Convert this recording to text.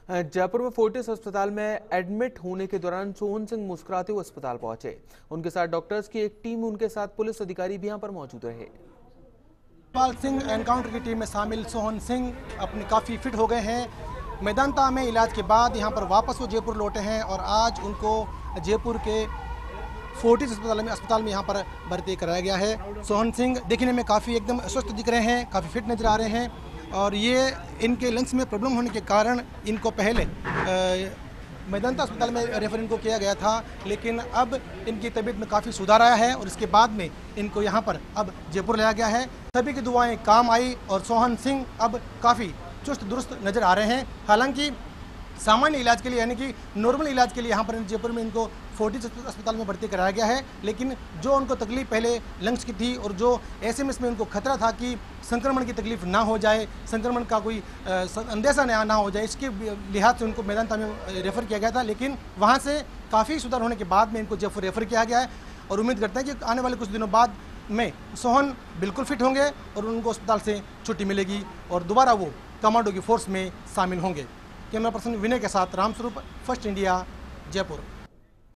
जयपुर में फोर्टिस अस्पताल में एडमिट होने के दौरान सोहन सिंह मुस्कुराते हुए अस्पताल पहुंचे। उनके साथ डॉक्टर्स की एक टीम, उनके साथ पुलिस अधिकारी भी यहां पर मौजूद रहे। पाल सिंह एनकाउंटर की टीम में शामिल सोहन सिंह अपने काफ़ी फिट हो गए हैं। मेदांता में इलाज के बाद यहां पर वापस वो जयपुर लौटे हैं और आज उनको जयपुर के फोर्टिस अस्पताल में यहां पर भर्ती कराया गया है। सोहन सिंह देखने में काफ़ी एकदम स्वस्थ दिख रहे हैं, काफ़ी फिट नजर आ रहे हैं और ये इनके लंग्स में प्रॉब्लम होने के कारण इनको पहले मेदांता अस्पताल में रेफर इनको किया गया था, लेकिन अब इनकी तबीयत में काफ़ी सुधार आया है और इसके बाद में इनको यहाँ पर अब जयपुर लाया गया है। सभी की दुआएं काम आई और सोहन सिंह अब काफ़ी चुस्त दुरुस्त नज़र आ रहे हैं। हालांकि सामान्य इलाज के लिए यानी कि नॉर्मल इलाज के लिए यहाँ पर जयपुर में इनको फोर्टिस अस्पताल में भर्ती कराया गया है, लेकिन जो उनको तकलीफ पहले लंग्स की थी और जो एसएमएस में उनको खतरा था कि संक्रमण की तकलीफ ना हो जाए, संक्रमण का कोई अंदेशा ना हो जाए, इसके लिहाज से उनको मेदांता में रेफ़र किया गया था, लेकिन वहाँ से काफ़ी सुधार होने के बाद में इनको जयपुर रेफ़र किया गया है और उम्मीद करते हैं कि आने वाले कुछ दिनों बाद में सोहन बिल्कुल फिट होंगे और उनको अस्पताल से छुट्टी मिलेगी और दोबारा वो कमांडो की फोर्स में शामिल होंगे। कैमरा पर्सन विनय के साथ रामस्वरूप, फर्स्ट इंडिया, जयपुर।